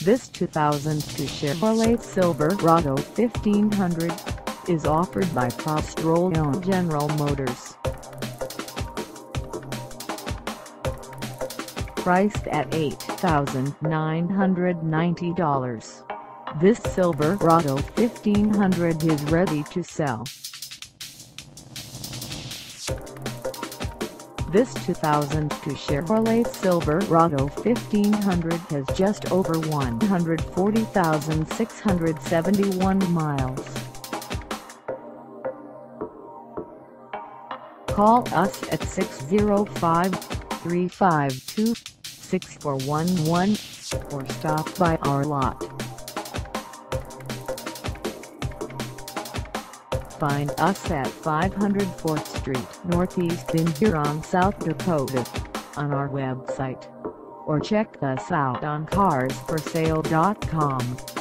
This 2002 Chevrolet Silverado 1500 is offered by PROSTROLLO General Motors. Priced at $8,990, this Silverado 1500 is ready to sell. This 2002 Chevrolet Silverado 1500 has just over 140,671 miles. Call us at 605-352-6411 or stop by our lot. Find us at 500 4th Street Northeast in Huron, South Dakota, on our website, or check us out on carsforsale.com.